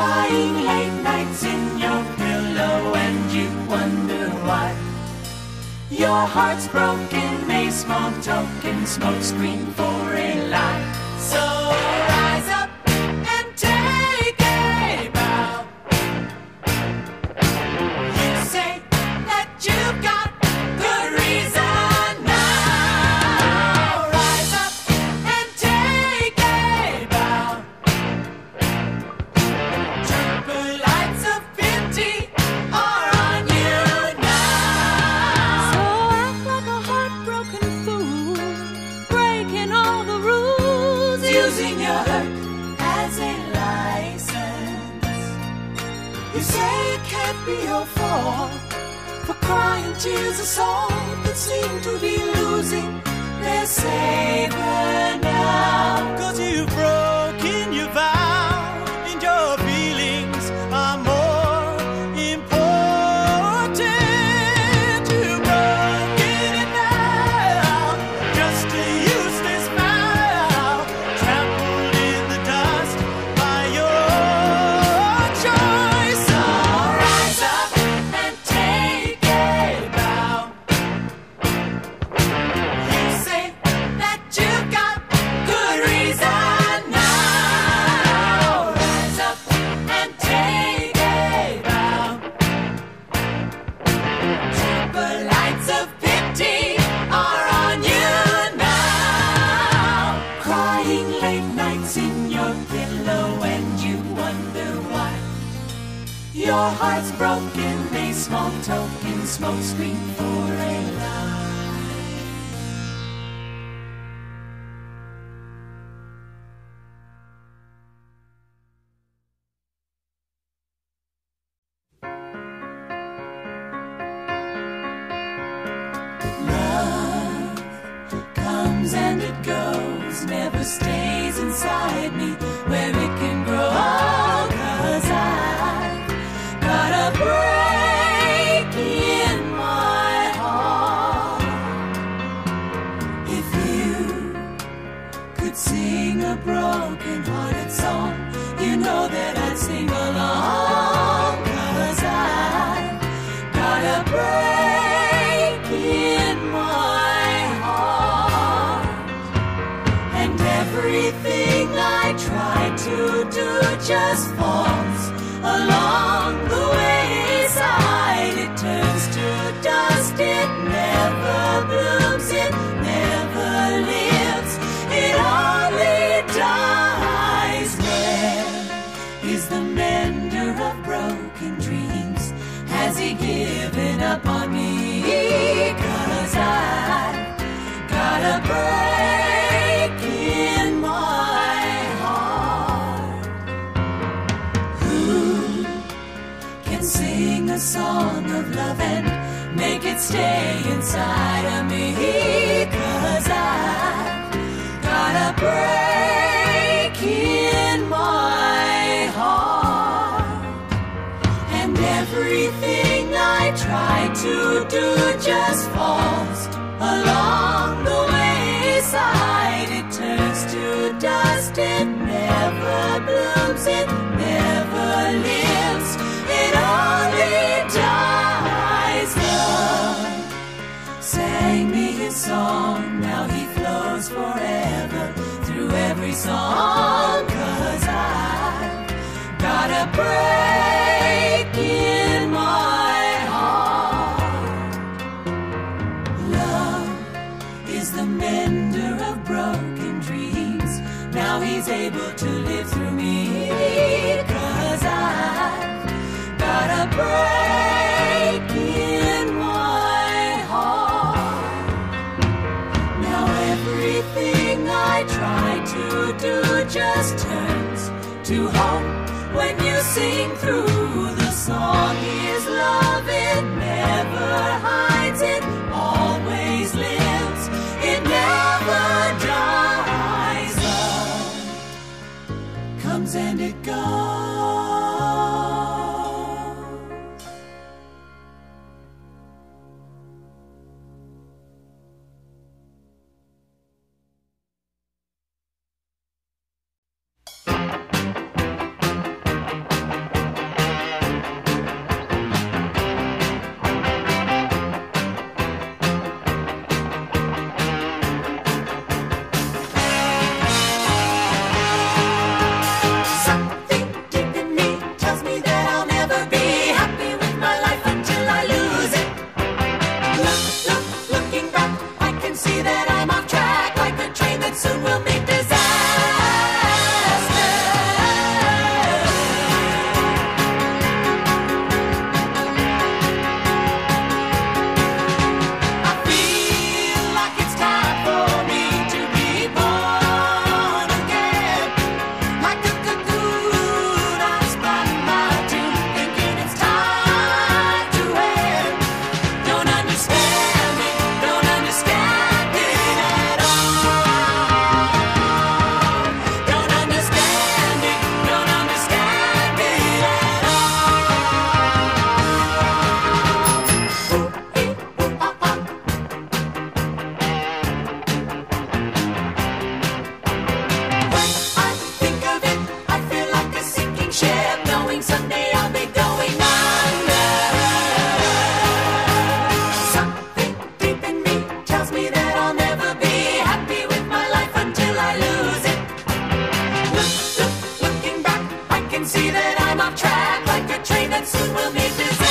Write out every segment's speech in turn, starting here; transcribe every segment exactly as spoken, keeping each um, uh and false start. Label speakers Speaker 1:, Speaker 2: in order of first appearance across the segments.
Speaker 1: crying late nights in your pillow and you wonder why. Your heart's broken, a small token, smoke screen for a lie. So rise up and take a bow. You say that you've got good reason now. Rise up and take a bow. Jumper lights of pity are on you now.
Speaker 2: So act like a heartbroken fool, breaking all the rules,
Speaker 1: Using your hurt as a license. You say it can't be your fault for crying tears of salt that seem to be losing their savor now.
Speaker 3: Cause you've broken your vow and your feelings are more important. You've broken it now, just a useless vow, trampled in the dust by your own choice.
Speaker 1: So rise up and take a bow. You say that you've got good reason now. Rise up and take a bow. Jumper lights of pity are on you now. Crying late nights in your pillow and you wonder why. Your heart's broken, a small token, smoke screen for a lie. Love comes and it goes, never stays inside me where it can grow. 'Cause I've got a break in my heart. If you could sing a broken-hearted song, you know that I'd sing along. 'Cause I've got a break in my heart. And everything I try to do just falls along the wayside. It turns to dust, it never blooms, it never lives, it only dies. Where is the mender of broken dreams? Has he given up on me? 'Cause I've got a break in my heart. Who can sing a song of love and make it stay inside of me? 'Cause I've got a break in my heart. And everything I try to do just falls along the wayside. It turns to dust, it never blooms, it never lives, it only dies. Love sang me his song, now he flows forever through every song. 'Cause I've got a break in my heart. Love is the mender of broken dreams, now he's able to live through me. 'Cause I've got a break in my heart. Now everything I try to do just turns to hope when you sing through the song. His love, it never hides, it always lives, it never dies. Love comes and it goes. that I'm off track, like a train that soon will meet disaster. I feel like it's time for me to be born again. Like a cocoon, I spun my tune, thinking it's time to end. Don't understand it, don't understand it at all. Don't understand it, don't understand it at all. Ooh, ee, ooh, ah, ah. When I think of it, I feel like a sinking ship, knowing someday I'll be going under. Something deep in me tells me that I'll never be happy with my life until I lose it. Look, look, looking back, I can see that I'm off track, like a train that soon will meet disaster.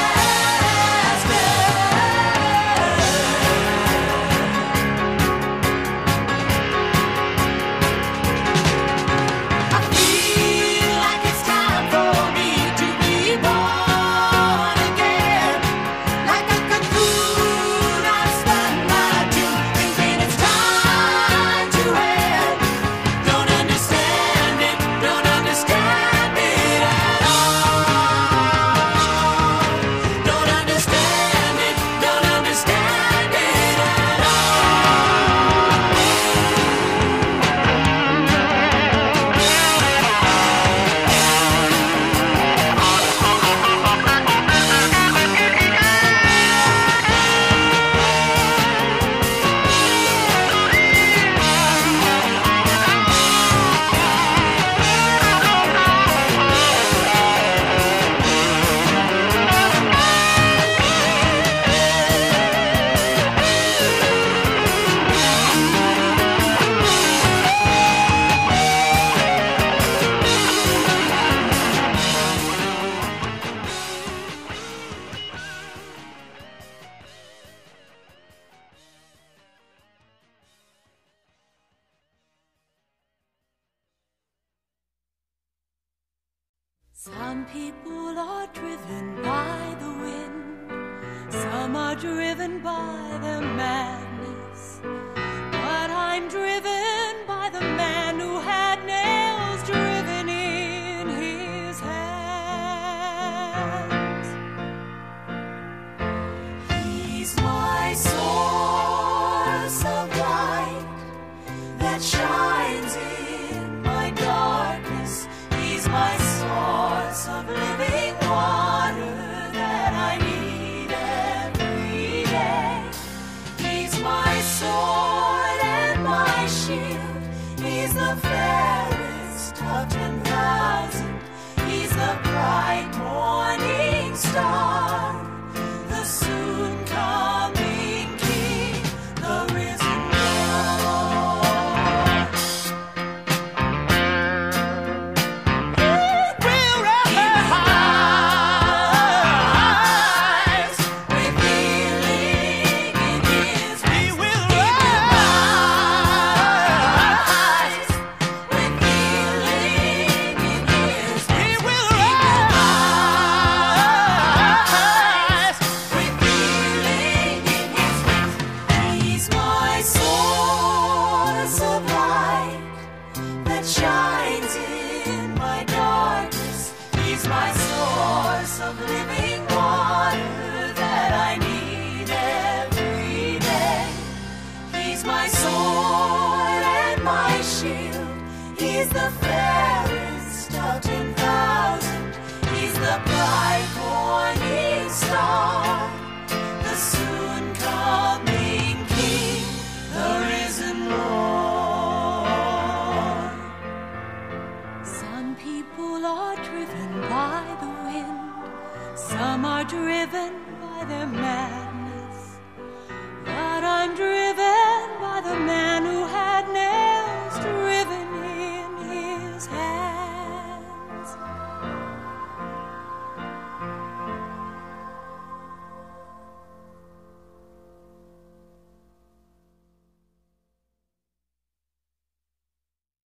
Speaker 1: I feel like it's time for me to be born again. Like a cocoon, I've spun my tune, thinking it's time to end. Don't understand it, don't understand it at all. Don't understand it, don't understand it at
Speaker 2: Some people are driven by the wind, some are driven by the madness, but I'm driven by the man who had nails driven in his hands. He's my source of light that shines in my darkness. He's my source of living water that I need every day. He's my sword and my shield. He's the fairest of ten thousand. He's the bright morning star, the soon coming King, the risen Lord.
Speaker 3: It will rise.
Speaker 2: With healing in his
Speaker 3: He
Speaker 2: hands.
Speaker 3: will rise.
Speaker 2: With healing in his
Speaker 3: He
Speaker 2: hands.
Speaker 3: will rise.
Speaker 2: With healing in his hands. He's my source of light that shines in my darkness. He's my source of living water that I need every day. He's my sword and my shield. He's the fairest of ten thousand. He's the bright morning star, the soon coming King, the risen Lord. Some people are driven by the wind, some are driven by their madness, but I'm driven